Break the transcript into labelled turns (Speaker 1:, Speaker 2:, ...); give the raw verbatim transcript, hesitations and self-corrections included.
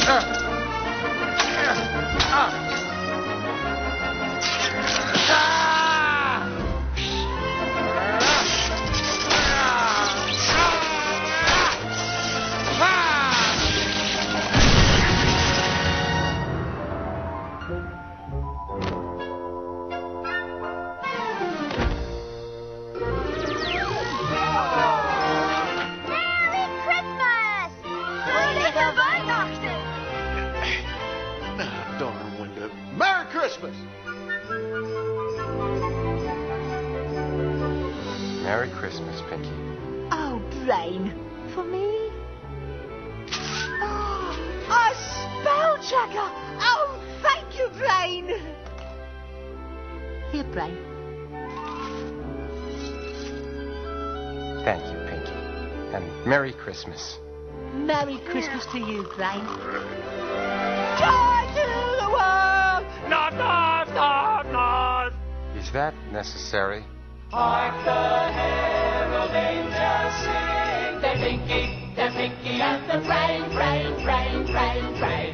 Speaker 1: Merry Christmas!
Speaker 2: Merry Christmas, Pinky.
Speaker 3: Oh, Brain. For me? Oh, a spell checker! Oh, thank you, Brain! Here, Brain.
Speaker 2: Thank you, Pinky. And Merry Christmas.
Speaker 3: Merry Christmas to you, Brain. Joy to the world!
Speaker 4: Knock, knock, knock, knock.
Speaker 2: Is that necessary?
Speaker 4: Hark the herald angels sing. They're Pinky, they're Pinky and the Brain, Brain, Brain, Brain, Brain.